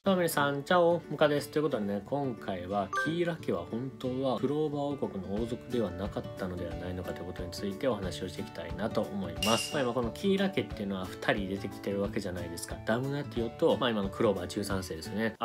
どうも皆さん、チャオムカです。ということでね、今回はキーラ家は本当はクローバー王国の王族ではなかったのではないのかということについてお話をしていきたいなと思います。今このキーラ家っていうのは2人出てきてるわけじゃないですか。ダムナティオと、今のクローバー13世ですよね。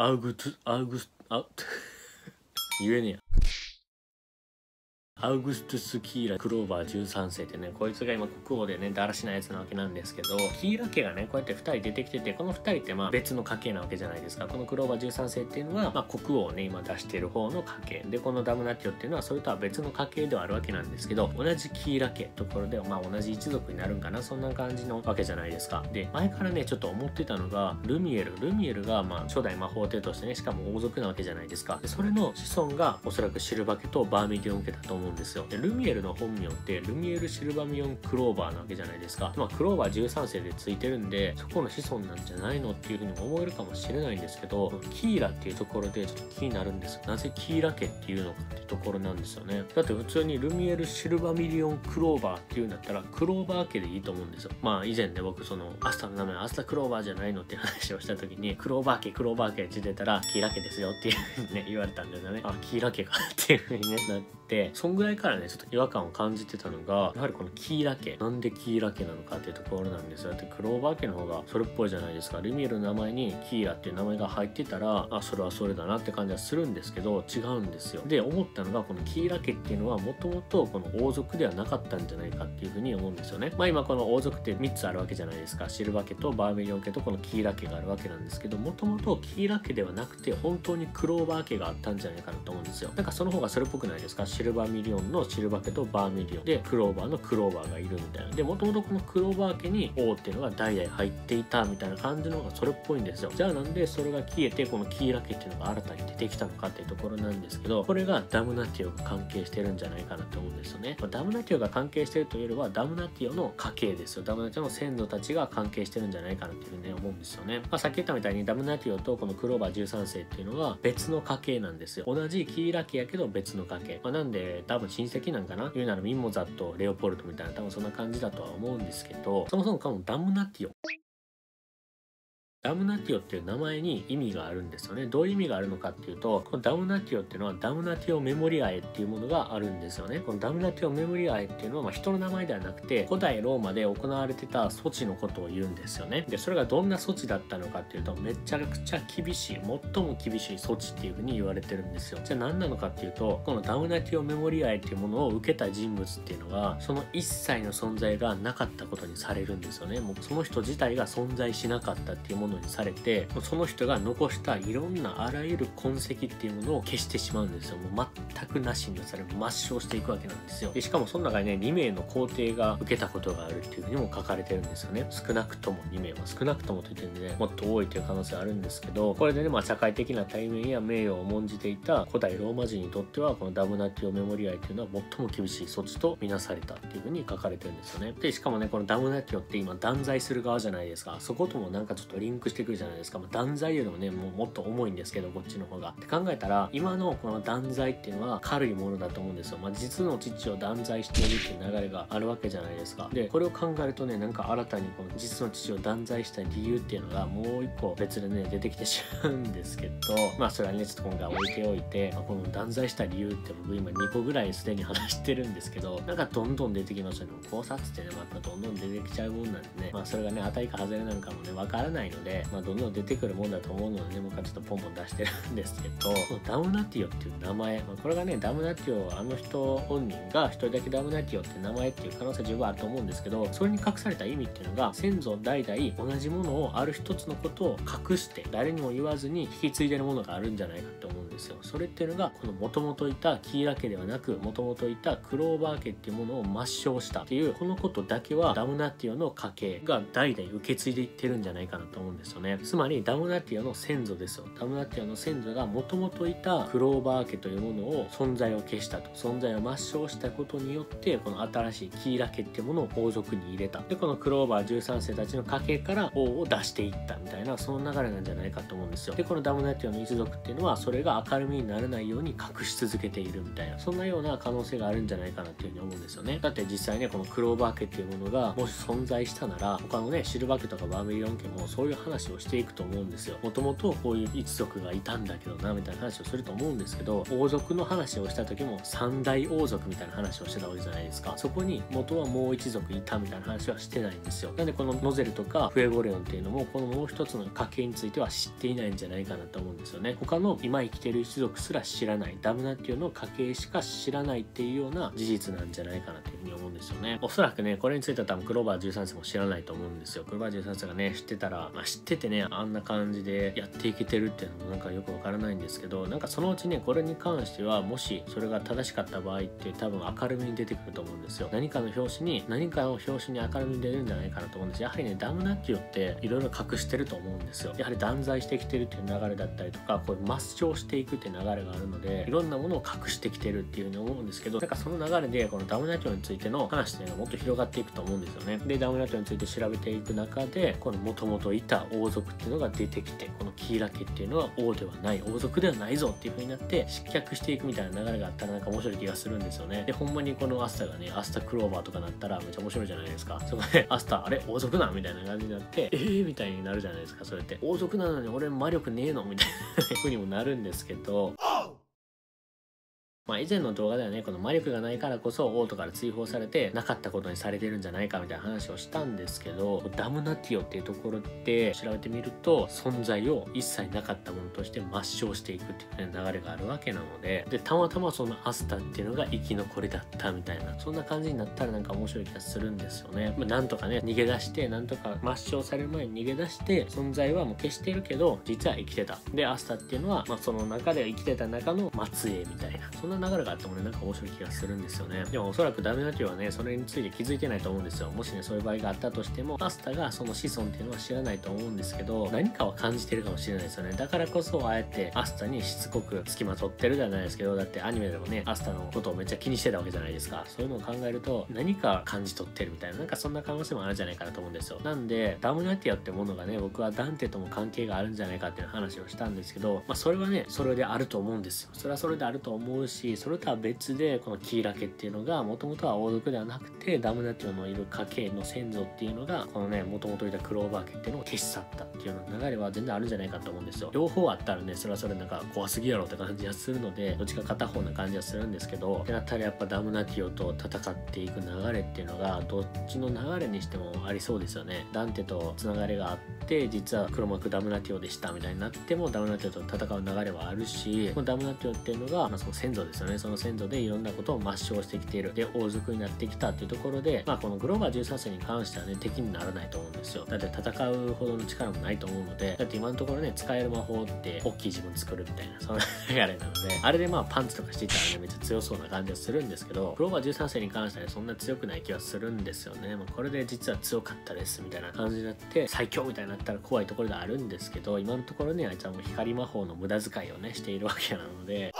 言えねえや。アウグストゥス・キーラ・クローバー13世ってね、こいつが今国王でね、だらしないやつなわけなんですけど、キーラ家がね、こうやって2人出てきてて、この2人って別の家系なわけじゃないですか。このクローバー13世っていうのは、国王をね、今出してる方の家系。で、このダムナティオっていうのは、それとは別の家系ではあるわけなんですけど、同じキーラ家ところで、同じ一族になるんかな、そんな感じのわけじゃないですか。で、前からね、ちょっと思ってたのが、ルミエルが、初代魔法帝としてね、しかも王族なわけじゃないですか。で、それの子孫が、おそらくシルバ家とバーミリオン家だと思うんですよ。でルミエルの本名ってルミエル・シルバミオン・クローバーなわけじゃないですか。クローバー13世でついてるんで、そこの子孫なんじゃないのっていうふうにも思えるかもしれないんですけど、キーラっていうところでちょっと気になるんです。なぜキーラ家っていうのかっていうところなんですよね。だって普通にルミエル・シルバミリオン・クローバーっていうんだったらクローバー家でいいと思うんですよ。以前ね、僕アスタの名前アスタクローバーじゃないのって話をした時に、クローバー家って出たらキーラ家ですよっていうふうにね言われたんですよね。キーラ家かっていうふうにねなって、そんぐらいからねちょっと違和感を感じてたのが、やはりこのキーラ家、なんでキーラ家なのかっていうところなんですよ。だってクローバー家の方がそれっぽいじゃないですか。ルミエルの名前にキーラっていう名前が入ってたら、それはそれだなって感じはするんですけど、違うんですよ。で思ったのが、このキーラ家っていうのはもともとこの王族ではなかったんじゃないかっていうふうに思うんですよね。今この王族って3つあるわけじゃないですか。シルバ家とバーミリオン家とこのキーラ家があるわけなんですけど、もともとキーラ家ではなくて本当にクローバー家があったんじゃないかなと思うんですよ。なんかその方がそれっぽくないですか。シルバーミリオンのシルバ家とバーミリオンでクローバーのクローバーがいるみたいな。でもともとこのクローバー家に王っていうのが代々入っていたみたいな感じの方がそれっぽいんですよ。じゃあなんでそれが消えてこのキーラ家っていうのが新たに出てきたのかっていうところなんですけど、これがダムナティオが関係してるんじゃないかなと思うんですよね。ダムナティオが関係してるというよりはダムナティオの家系ですよ。ダムナティオの先祖たちが関係してるんじゃないかなっていうふうに思うんですよね。さっき言ったみたいにダムナティオとこのクローバー13世っていうのは別の家系なんですよ。同じキーラ家やけど別の家系。なんで多分親戚なんかな、言うならミンモザとレオポルトみたいな、多分そんな感じだとは思うんですけど、そもそもこのダムナティオっていう名前に意味があるんですよね。どういう意味があるのかっていうと、このダムナティオっていうのはダムナティオメモリアエっていうものがあるんですよね。このダムナティオメモリアエっていうのは人の名前ではなくて、古代ローマで行われてた措置のことを言うんですよね。で、それがどんな措置だったのかっていうと、めちゃくちゃ厳しい、最も厳しい措置っていうふうに言われてるんですよ。じゃあ何なのかっていうと、このダムナティオメモリアエっていうものを受けた人物っていうのが、その一切の存在がなかったことにされるんですよね。もうその人自体が存在しなかったっていうものにされて、その人が残したいろんなあらゆる痕跡っていうものを消してしまうんですよ。もう全くなしにされ抹消していくわけなんですよ。でしかもその中にね、2名の皇帝が受けたことがあるっていうふうにも書かれてるんですよね。少なくとも2名は、少なくともと言ってるんでね、もっと多いという可能性あるんですけど、これでね、社会的な体面や名誉を重んじていた古代ローマ人にとっては、このダムナティオメモリアイっていうのは最も厳しい措置とみなされたっていうふうに書かれてるんですよね。でしかもね、このダムナティオって今断罪する側じゃないですか。そこともなんかちょっとリンクしてくるじゃないですか。断罪よりもね、もっと重いんですけど、こっちの方がって考えたら、今のこの断罪っていうのは軽いものだと思うんですよ。実の父を断罪しているっていう流れがあるわけじゃないですか。でこれを考えるとね、なんか新たにこの実の父を断罪した理由っていうのがもう一個別でね出てきてしまうんですけど、それはねちょっと今回置いておいて、この断罪した理由って僕今2個ぐらいすでに話してるんですけど、なんかどんどん出てきますよね。考察ってね、どんどん出てきちゃうもんなんでね、それがね当たりか外れなんかもねわからないので、どんどん出てくるもんだと思うのでね、僕はちょっとポンポン出してるんですけど、ダムナティオっていう名前、これがねダムナティオ、あの人本人が一人だけダムナティオって名前っていう可能性は十分あると思うんですけど、それに隠された意味っていうのが、先祖代々同じものを、ある一つのことを隠して誰にも言わずに引き継いでるものがあるんじゃないかって思うんですよ。それっていうのがこの元々いたキーラ家ではなく、元々いたクローバー家っていうものを抹消したっていう、このことだけはダムナティオの家系が代々受け継いでいってるんじゃないかなと思うんですよね。つまりダムナティオの先祖ですよ。ダムナティオの先祖が元々いたクローバー家というものを存在を消したと、存在を抹消したことによって、この新しいキーラ家っていうものを王族に入れた。でこのクローバー13世たちの家系から王を出していったみたいな、その流れなんじゃないかと思うんですよ。でこのダムナティオの一族っていうのは、それが明るみにならないように隠し続けているみたいな、そんなような可能性があるんじゃないかなっていうふうに思うんですよね。だって実際ね、このクローバー家っていうものがもし存在したなら、他のねシルバー家とかバーミリオン家もそういう話をしていくと思うんですよ。もともとこういう一族がいたんだけどなみたいな話をすると思うんですけど、王族の話をした時も三大王族みたいな話をしてたわけじゃないですか。そこに元はもう一族いたみたいな話はしてないんですよ。なんでこのノゼルとかフエゴレオンっていうのもこのもう一つの家系については知っていないんじゃないかなと思うんですよね。他の今生きてる一族すら知らない、ダムナティオの家系しか知らないっていうような事実なんじゃないかなというふうに思うんですよね。おそらくねこれについては多分クローバー13世も知らないと思うんですよ。クローバー13世がね知ってたら、知っててねあんな感じでやっていけてるっていうのもなんかよくわからないんですけど、なんかそのうちねこれに関してはもしそれが正しかった場合って多分明るみに出てくると思うんですよ。何かの表紙に明るみに出るんじゃないかなと思うんです。やはりねダムナティオっていろいろ隠してると思うんですよ。やはり断罪してきてるっていう流れだったりとか、こういう抹消していくっていう流れがあるので、いろんなものを隠してきてるっていうふうに思うんですけど、なんかその流れでこのダムナティオについての話っていうのがもっと広がっていくと思うんですよね。でダムナティオについて調べていく中で、この元々いた王族っていうのが出てきて、このキーラ家っていうのは王ではない、王族ではないぞっていう風になって失脚していくみたいな流れがあったらなんか面白い気がするんですよね。でほんまにこのアスタがねアスタクローバーとかなったらめっちゃ面白いじゃないですか。そこでアスタあれ王族なんみたいな感じになってみたいになるじゃないですか。それって王族なのに俺魔力ねえのみたいな風にもなるんですけど、以前の動画ではねこの魔力がないからこそ王都から追放されてなかったことにされてるんじゃないかみたいな話をしたんですけど、ダムナティオっていうところで調べてみると存在を一切なかったものとして抹消していくっていう流れがあるわけなので、たまたまそのアスタっていうのが生き残りだったみたいな、そんな感じになったらなんか面白い気がするんですよね。なんとかね逃げ出して、なんとか抹消される前に逃げ出して存在はもう消してるけど実は生きてた。でアスタっていうのは、その中で生きてた中の末裔みたいな、そんな流れがあってもねなんか面白い気がするんですよね。でもおそらくダムナティオはねそれについて気づいてないと思うんですよ。もしねそういう場合があったとしてもアスタがその子孫っていうのは知らないと思うんですけど、何かは感じてるかもしれないですよね。だからこそあえてアスタにしつこく付きまとってるじゃないですけど、だってアニメでもねアスタのことをめっちゃ気にしてたわけじゃないですか。そういうのを考えると何か感じ取ってるみたいな、なんかそんな可能性もあるんじゃないかなと思うんですよ。なんでダムナティオってものがね僕はダンテとも関係があるんじゃないかっていう話をしたんですけど、それはねそれであると思うんですよ。それはそれであると思うし、それとは別でこのキーラ家っていうのがもともとは王族ではなくてダムナティオのいる家系の先祖っていうのがこのねもともといたクローバー家っていうのを消し去ったっていうような流れは全然あるんじゃないかと思うんですよ。両方あったらねそれはそれなんか怖すぎやろって感じがするので、どっちか片方な感じはするんですけど、ってなったらやっぱダムナティオと戦っていく流れっていうのがどっちの流れにしてもありそうですよね。ダンテとつながりがあって実は黒幕ダムナティオでしたみたいになってもダムナティオと戦う流れはあるし、このダムナティオっていうのが、その先祖ですよね。その先祖でいろんなことを抹消してきている、で王族になってきたっていうところで、このグローバー13世に関してはね敵にならないと思うんですよ。だって戦うほどの力もないと思うので、だって今のところね使える魔法って大きい自分作るみたいなそんな流れなので、あれでパンツとかしていったらねめっちゃ強そうな感じはするんですけど、グローバー13世に関してはねそんな強くない気はするんですよね。これで実は強かったですみたいな感じになって最強みたいになったら怖いところであるんですけど、今のところねあいつはもう光魔法の無駄遣いをねしているわけなので、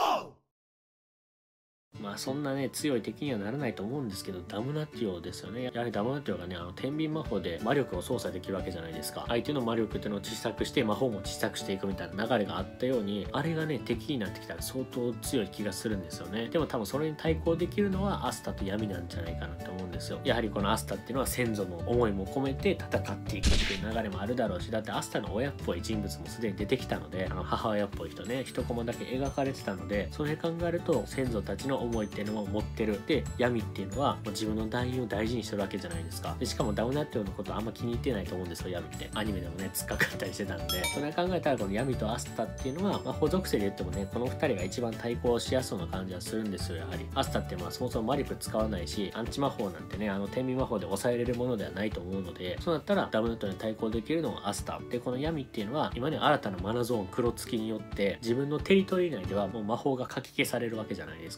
そんなね強い敵にはならないと思うんですけど、ダムナティオですよね。やはりダムナティオがね天秤魔法で魔力を操作できるわけじゃないですか。相手の魔力っていうのを小さくして魔法も小さくしていくみたいな流れがあったように、あれがね敵になってきたら相当強い気がするんですよね。でも多分それに対抗できるのはアスタと闇なんじゃないかなと思うんですよ。やはりこのアスタっていうのは先祖の思いも込めて戦っていくっていう流れもあるだろうし、だってアスタの親っぽい人物もすでに出てきたので、母親っぽい人ね一コマだけ描かれてたので、それ考えると先祖たちの思いっていうのも持ってる。で闇っていうのはもう自分の団員を大事にしてるわけじゃないですか。でしかもダムナティオのことあんま気に入ってないと思うんですよ、闇って。アニメでもね突っかかったりしてたんで、それ考えたらこの闇とアスタっていうのは、魔法属性で言ってもねこの2人が一番対抗しやすそうな感じはするんですよ。やはりアスタってそもそも魔力使わないし、アンチ魔法なんてね天秤魔法で抑えれるものではないと思うので、そうなったらダムナティオに対抗できるのはアスタで、この闇っていうのは今ね新たなマナゾーン黒月によって自分のテリトリー内ではもう魔法がかき消されるわけじゃないですか。ってこと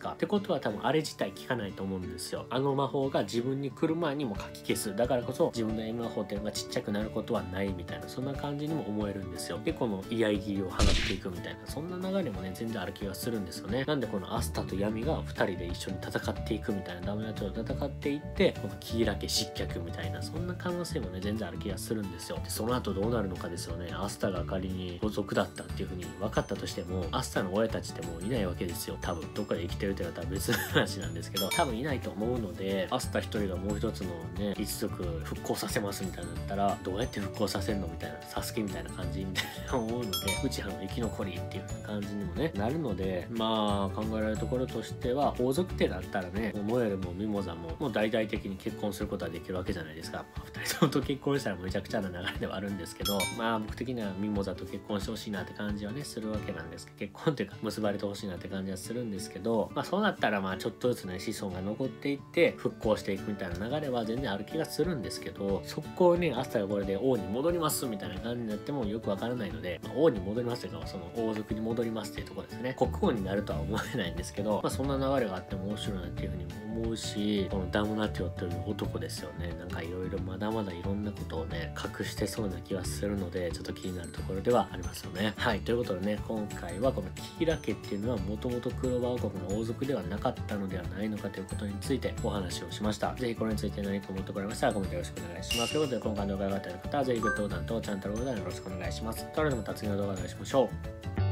人は多分あれ自体効かないと思うんですよ。あの魔法が自分に来る前にもかき消す。だからこそ自分の魔法っていうのがちっちゃくなることはないみたいな、そんな感じにも思えるんですよ。でこの居合切りを放っていくみたいな、そんな流れもね全然ある気がするんですよね。なんでこのアスタと闇が2人で一緒に戦っていくみたいな、ダムナティオと戦っていってこのキイラ家失脚みたいな、そんな可能性もね全然ある気がするんですよ。でその後どうなるのかですよね。アスタが仮に盗賊だったっていう風に分かったとしても、アスタの親たちってもういないわけですよ。多分どっかで生きてるっていうのは別の話なんですけど、多分いないと思うので、アスタ一人がもう一つのね一族復興させますみたいなのだったら、どうやって復興させるのみたいな、サスケみたいな感じみたいな思うので、ウチハの生き残りっていう感じにもねなるので、まあ考えられるところとしては、王族ってだったらね、モエルもミモザももう大々的に結婚することはできるわけじゃないですか。2人ともと結婚したらめちゃくちゃな流れではあるんですけど、まあ僕的にはミモザと結婚してほしいなって感じはねするわけなんですけど、結婚っていうか結ばれてほしいなって感じはするんですけど、まあそうなったらまあちょっとずつね子孫が残っていって復興していくみたいな流れは全然ある気がするんですけど、そこをねアスタがこれで王に戻りますみたいな感じになってもよくわからないので、まあ、王に戻りますというかその王族に戻りますっていうところですね。国王になるとは思えないんですけど、まあそんな流れがあっても面白いなっていうふうにも思うし、このダムナティオという男ですよね、なんかいろいろまだまだいろんなことをね隠してそうな気がするので、ちょっと気になるところではありますよね。はい、ということでね、今回はこのキイラ家っていうのはもともとクローバー王国の王族ではなかったのではないのかということについてお話をしました。ぜひこれについて何か思ってこられましたらコメントよろしくお願いします。ということで今回の動画が良かった方はぜひグッドボタンとチャンネル登録よろしくお願いします。それではまた次の動画でお会いしましょう。